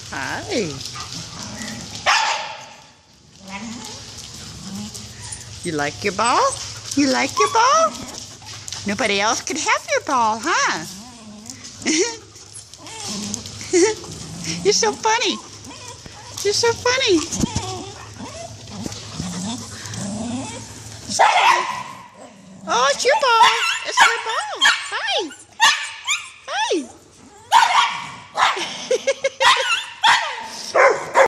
Hi. You like your ball? You like your ball? Nobody else could have your ball, huh? You're so funny. You're so funny. Oh, it's your ball. It's your ball. Hi.